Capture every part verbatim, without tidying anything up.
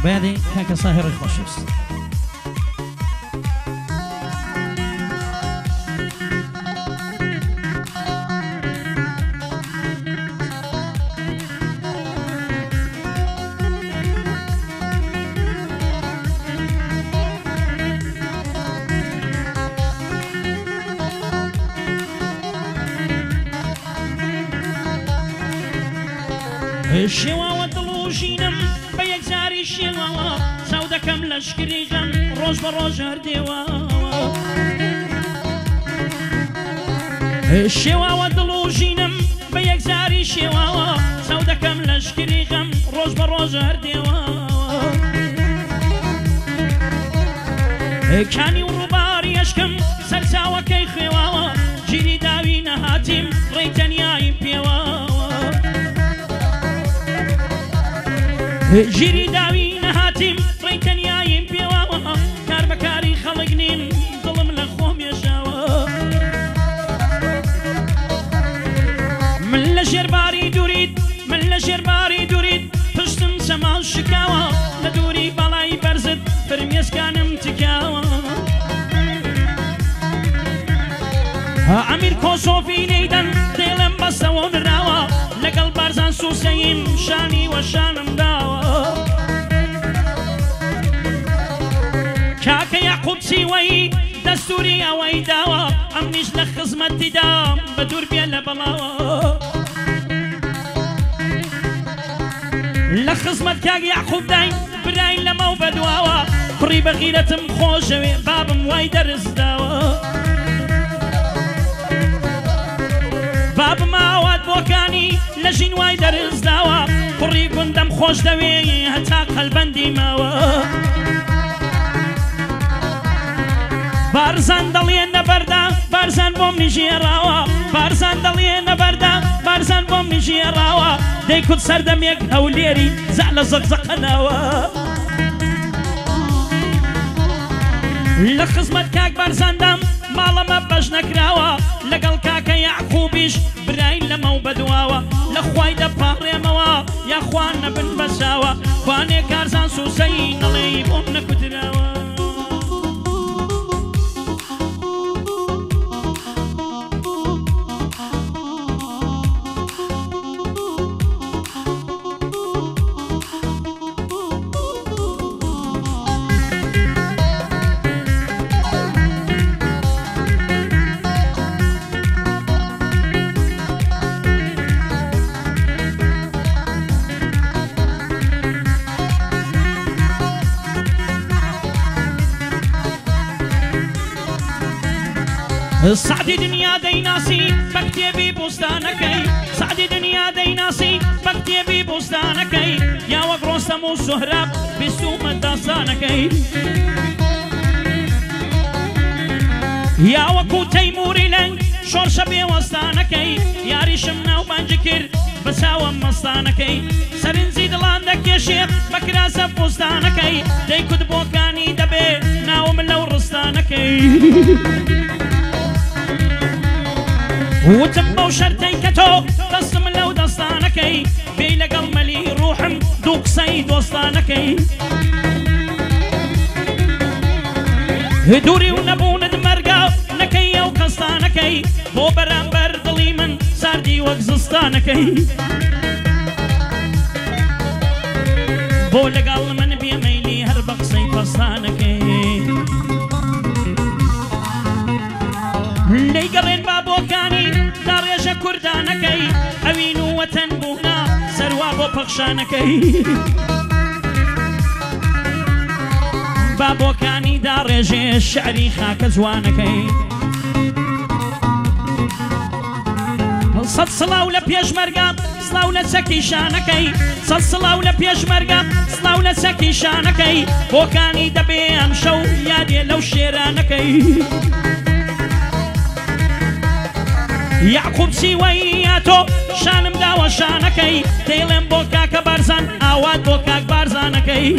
بعدي كاكا صاهر الخشوص الشوا ودلوجينم بيكزاري الشوا سودا كم لشكري غم روج بروج هرديوا الشوا ودلوجينم بيكزاري الشوا سودا كم لشكري غم روج بروج هرديوا كاني ورباري اشكم سلساوا كي خوا جيري داوي نهاتم ريتنيا يمبيوا جيري داوي نهاتم ريتنيا يمبيوا كار بكاري خلقنين ظلم لخوم يشاوا من لجرباري دوريد من لجرباري دوريد پشتم سما الشكاوا لدوري بلاي برزد فرميس كانم تكاوا عمير كوسوفي نيدن ديلم بسوون راوا لقل بارزان سوسيم شاني وشانم داوا كاكا يعقوب سيوي دستوري اوي داوا امنيش لخزمتي دام بدور بيلا بلاوا لخزمت كاك يعقوب داين براين لما وبدواوا قريب غيرتم خوشوي بابم واي درس داوا باب ماوات بوكاني لجين واي درس داوا قري قندم خوش دوي هتا قلبندي ماوا بارزان دلين نبردا بارزان بوم نجي راوا بارزان دلين نبردا بارزان بوم نجي راوا ديكود سردم يك هوليري زعل زقزق ناوا لخزمت كاك بارزان دم مالا ما باش نكراوا لقل كاكا يعقوبيش براين لما وبدواوا لخواي دباري موا يا خوانا بن بساوا خواني كارزان سوسين اللي بومنا كتراوا سعدي دنيا ديناسي بكتبي بستانكي سعدي دنيا ديناسي بكتبي بستانكي يا وقروستم والزهراب بسوم داستانكي يا وكو تيموري لنك شورش بوستانكي يا ريشمنا وبنجكر بساوم مستانكي سرنزي دلاندك يا شيخ بكراسة بستانكي ديكود بوكاني دبي ناوم لو رستانكي وتبو شرتين كتو قسم لو دستانكي بي لقل ملي روحم دوق سيد وسطانكي هدوري ونبون دمرقا نكي وقسطانكي بو برامبر ظليمن ساردي وقزستانكي بو لقل من بيميلي هربق سيد وسطانكي لي قرين بابو كاني دار يشا كردانكي اوينو وطن بونا سروابو بخشانكي بابو كاني دار يشا الشعري خاك زوانكي صد صلاو لبيش مرقا صلاو لسكي شانكي صد صلاو لبيش مرقا صلاو لسكي شانكي بو كاني دبي امشو يادي لو شيرانكي يعقوب سيوياتو شانم داوا شانكي تيلم بوكاك بارزان اواد بوكاك بارزانكي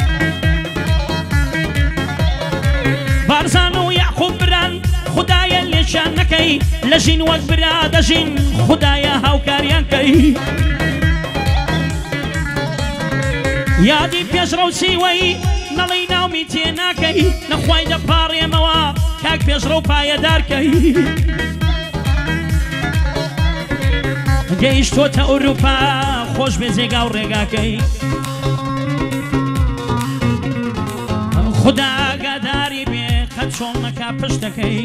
بارزانو يعقوب بران خدايا اللي شانكي لجين وقت براد جين خدايا هاو كاريانكي یادی پێشڕە و سیوەی نەڵی ناومی تێ ناکەی نەخوای دەپاڕێمەوە کاک پێشڕە و پایەدارکەی گەیشتۆتە ئەوروپا خۆش بێ جێگا و ڕێگاکەی خدا ئاگاداری بێ قەت چۆڵ نەکا پشتەکەی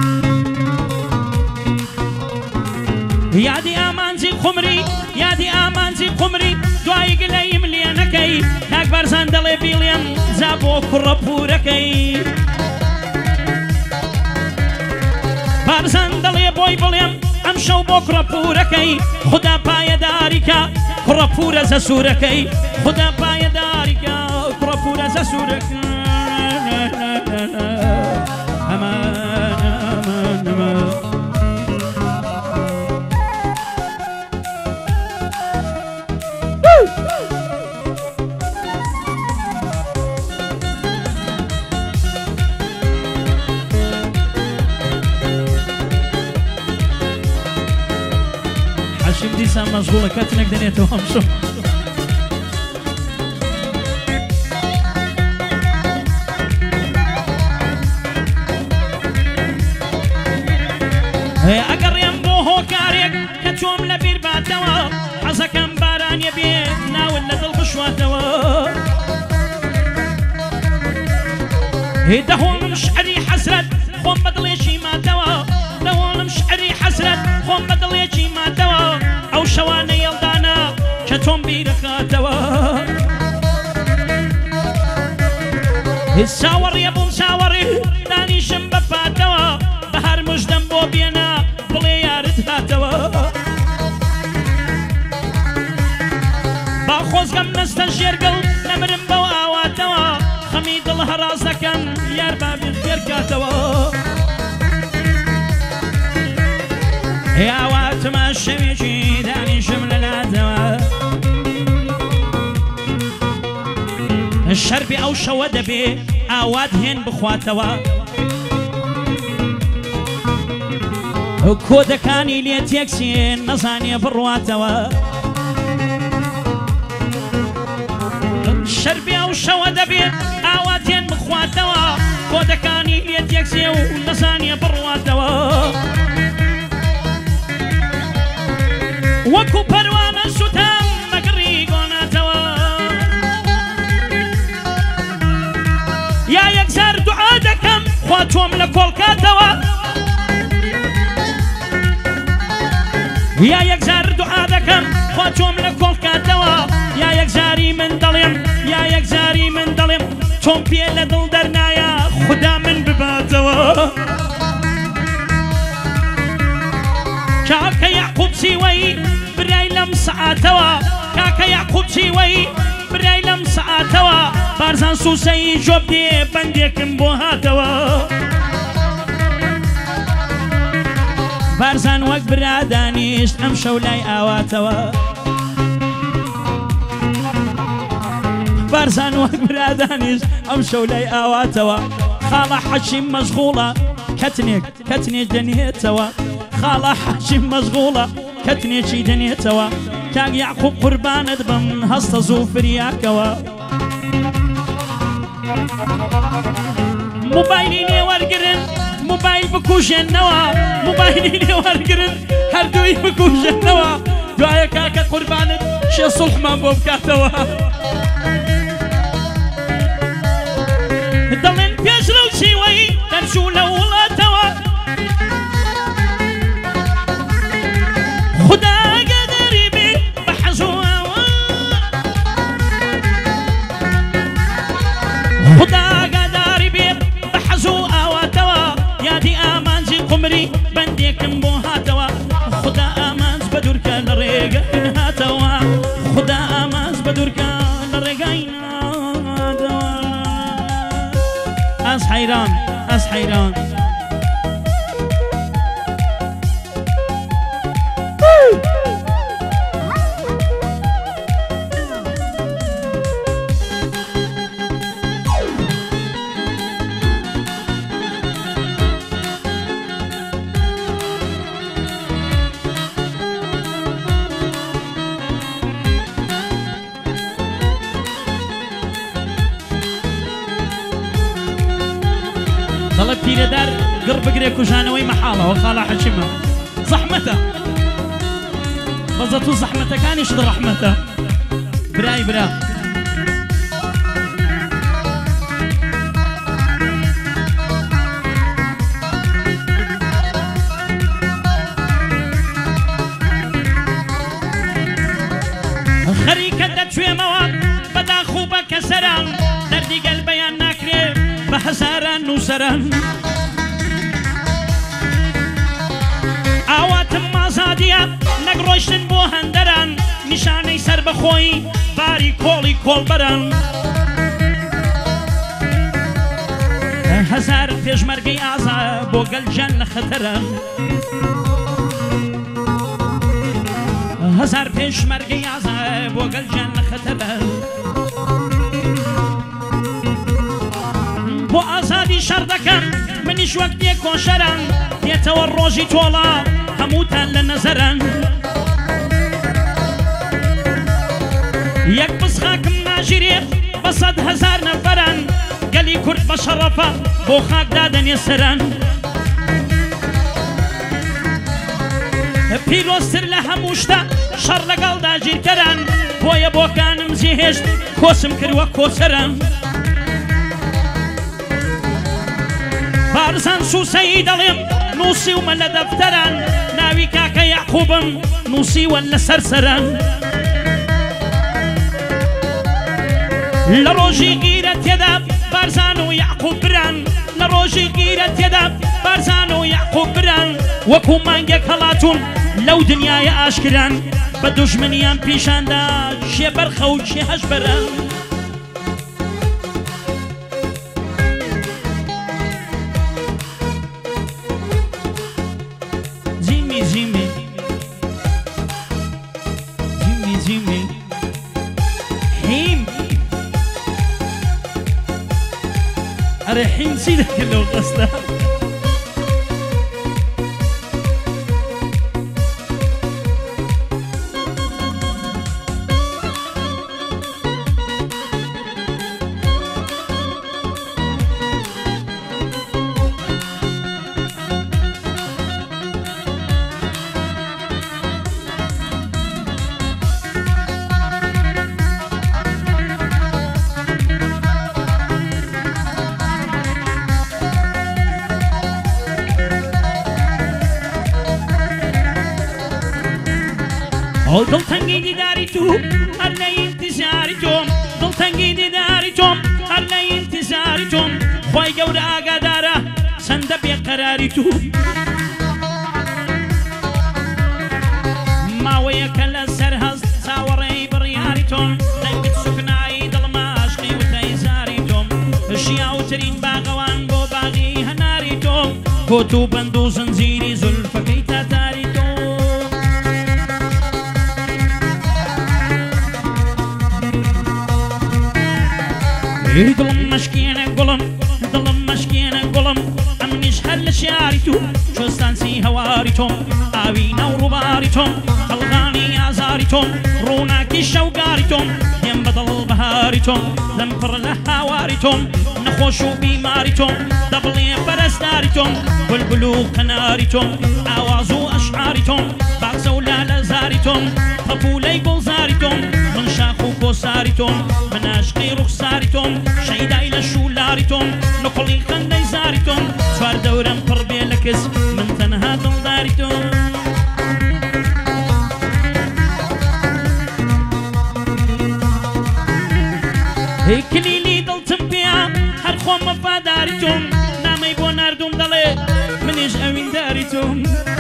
یادی ئامانجی قومری یادی ئامانجی قومری دوای گلەیم لێ نەکەی کاک بەرزان دەڵێ بیڵێم جا بۆ کوڕە پورەکەی بارزان دەڵێ بۆی بڵێم ئەم شەو بۆ کوڕە پورەکەی خدا پایەداریکە کوڕە پورە زە سوورەکەی خدا پایەداریکە کوڕە پورە زە سوورەکەی ئەمان ئەمان ئەمان حەشیم دیسان مەشغوڵە کەتنێک دەنێتەوە هەمشەو ئەگەڕێم بۆ هۆکارێک کە چۆم لە بیر باتەوە حەزەکەم بارانیە بێ ناون لە دڵ بشواتەوە دەهۆڵم شعری حەسرەت خۆم بە دڵێکی ماتەوە دەهۆڵم شعری حەسرەت خۆم بە دڵێکی ماتەوە ئەو شەوانە یەڵدانە کە تۆم بیرەخاتەوە ساوەڕێ بووم ساوەڕێ دانیشم بە پاتەوە بە هەر مژدەم بۆ بێنە بڵێ یارت هاتەوە با خۆزگەم نەستە ژێرگەڵ نەمرم بەو ئاواتەوە خەمی دڵ هەرازەکەم یار بابێ فێر کاتەوە ئاواتمە شەوێکی دانیشم لە لاتەوە شەربی ئەو شەوە دەبێ ئاوات هێن بخواتەوە کۆدەکانی لێ تێکسێن نەزانێ بڕواتەوە شەربی ئەو شەوە دەبێت ئاوات هێن بخواتەوە کۆدەکانی لێ تێکسێ و نەزانێ بڕواتەوە وەکو پەروانە سوتام مەگڕی گۆناتەوە یا یەکجار دوعا دەکەم خوا تۆم لە کۆڵکاتەوە یا یەکجار دوعا دەکەم خوا تۆم لە کۆڵکاتەوە یا یەکجاری من دەڵێم یا یەکجاری من دەڵێم تۆم پێ لە دڵ دەرنایە خدا من بباتەوە کاکە یعقوب چیوەی برای لەم سەعاتەوە کاکە یعقوب چیوەی برای لەم سەعاتەوە بارزان سوسەی جۆب دێ بەندێکم بۆ هاتەوە بارزان وەک برا دانیشت ئەم شەو لای ئاواتەوە بارزان وەک برا دانیشت ئەم شەو لای ئاواتەوە خاڵە حەشیم مەشغوڵە کەتنێک کەتنێک دەنێتەوە خاڵە حەشیم مەشغوڵە کەتنێکی دەنێتەوە کاک یعقوب قوربانت بم هەستە زوو فریاکەوە موبایلی لێ وەرگرن موبایل بکوژێنەوە موبایلی لێ وەرگرن هەردووی بکوژێنەوە دوایە کاکە قوربانت شێ سوڵحمان بۆ بکاتەوە دەڵێن پێشرە و چیوەی دەرچوو لە وڵاتەوە خدا ئاگاداری بێ بە حەزوەوە خدا ئاگاداری بێ بە حەزوو ئاواتەوە یادی ئامانجی قومری بەندێکم بۆ هاتەوە خدا ئامانج بە دوورکە لە ڕێگەی هاتەوە خدا ئامانج بە دوورکە لە ڕێگای هاتەوە ئەس حەیران ئەس حەیران بێدار گڕ بگرێ کوژانەوەی مەحاڵەوە خاڵە حەکیمە زەحمەتە بەزەت و زەحمەتەکانیش ڕەحمەتە برای برا خەریکە دەچوێمەوە بەداخوو بە کەسەران دەردی گەل بەیان ناکرێ بە هەزاران نووسەران ئاواتم ئازادیە نەک ڕۆیشتن بۆ هەندەران نیشانەی سەر بەخۆی باری کۆڵی کۆڵبەران هەزار پێشمەرگەی ئازا بۆ گەلجان لە خەتەرە هەزار پێشمەرگەی ئازا بۆ گەلجان لە خەتەرە بۆ ئازادی شەڕ دەکەن منیش وەک دێ کۆشەران دێتەوە ڕۆژی تۆڵە هەمووتان لە نەزەرن یەک بسخاکم ناژیرێ بە سەد هەزار نەفەرن گەلی کورد بە شەڕەفە بۆ خاک دادەنێ سەرن پیرۆستر لە هەموو شتە شەڕ لەگەڵدا گیرکەرن بۆیە بۆکانم جێهێشت کۆسم کردووە کۆسەرن بارزان سوسەی دەڵێم نووسیومە لە دەفتەران ناوی کاکە یعقوبم نووسیوە لە سەرسەران لە ڕۆژی گیرە تێدا بارزان و یعقوب بران لە ڕۆژی گیرە تێدا بارزان و یعقوب بران وەکو مانگێک هەڵاتون لەو دنیایە ئاشکران بە دوژمنیان پیشاندا شێ بەرخە و چێ هەژبەران زیمی زیمی زیمی زیمی حیم ئەرێ حیم چی دەکرد لەو قەستە ئەو دڵتەنگی دیداری تو هەر لە ئینتیزاری تۆم دڵتەنگی دیداری تۆم هەر لە ئینتیزاری تۆم خۆی گەورە ئاگادارە چەندە بێقەراری تو ماوەیە کە لە سەر هەست چاوەڕێی بڕیاری تۆم دەنگت سوکنایی دڵما عاشقی وتەی زاری تۆم ژیاوترین باغەوان بۆ باغی هەناری تۆم کۆت و بەند و زنجیری زولفەکەی تاتاری تۆم دڵم مەشکێنە گوڵم دڵم مەشکێنە گوڵم ئەمنیش هەر لە شیاری تو شۆستانسی هەواری تۆم ئاوی ناو ڕووباری تۆم هەڵغانی ئازاری تۆم ڕووناکی شەوگاری تۆم هێم بەدڵ بەهاری تۆم لەم پڕ لە هاواری تۆم نەخۆش و بیماری تۆم دەبڵێ پەرستاری تۆم بولبول و قەناری تۆم ئاواز و ئەشعاری تۆم باغزە و لالەزاری تۆم پەپولەی گوڵزاری تۆم من شاخ و کۆساری تۆم من عاشقی ڕوخساری تۆم شەیدای لە شولاری تۆم نقڵی خەندەی زاری تۆم چوار دەورەم پڕ بێ لە کەس من تەنها دڵداری تۆم هی کلیلی دڵتم پێیا هەر خۆم وەفاداری تۆم نامەی بۆ ناردوم دەڵێ منیش ئەوینداری تۆم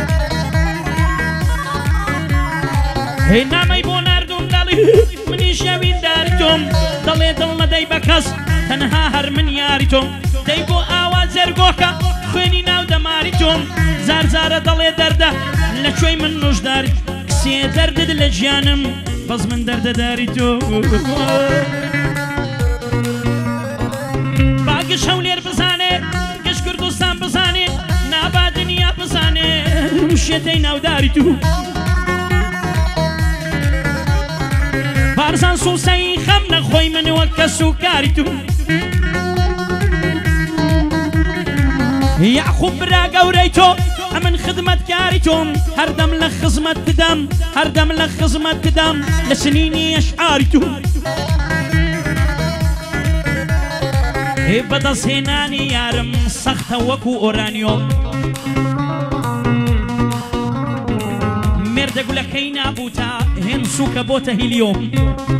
هی نامەی بۆ ناردوم دەڵێ منیش ئەوینداری تۆم دەڵێ دڵ نەدەی بە کەس تەنها هەر من یاری تۆم دەی بۆ ئاوا جەرگۆکە خوێنی ناو دەماری تۆم زار زارە دەڵێ دەردە لە کوێی من نوژداری کسێ دەردت لە گیانم بەس من دەردەداری تۆ باگەش هەولێر بزانێ گەش کوردستان بزانێ نابا دنیا بزانێ شێتەی ناوداری تو بارزان سوسەی خەم نەخۆی من وەک کەس و کاری تو يعقوب برا قوريتو أمن خدمة كاريتو هردم لخزمة دم هردم لخزمة دم لسنيني أشعارتو بدا سيناني يارم سخت وكو أورانيوم مرد أقول لك هينا بوتا هنسوك بوتا هيليوم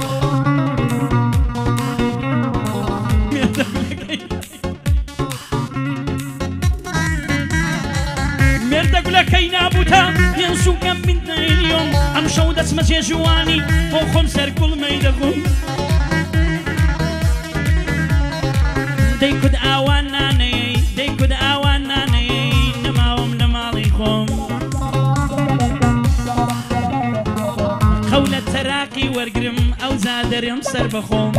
مرد أقول لك هينا بوتا هنسوك بنتا هيليوم أم شودة سمسي جواني وخم سر كل ميدقوم They could awanani, they could awanani, نماهم نماليكم قولة تراقي ورقرم أو زادرم سربخوم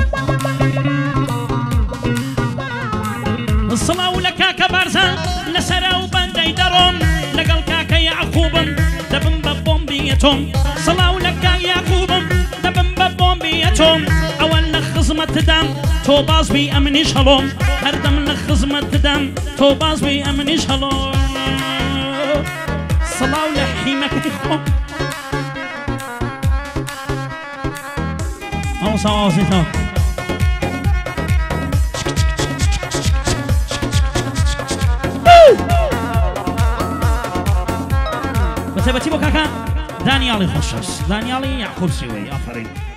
الصلاة لكا كبارزا لسرا وبندي درم لقل كاكا يعقوبم دبن ببوم بيتهم صلاة لكا يعقوبم دبن ببوم بيتهم أول لخزمة دم تو باز بي أمني شلوم هردم لخزمة دم تو باز بي أمني شلوم صلاة لحيمك تخوم أو صوازيتا بس بتيبو كاكا دانيالي خوشش دانيالي يعقوب سوي آفرين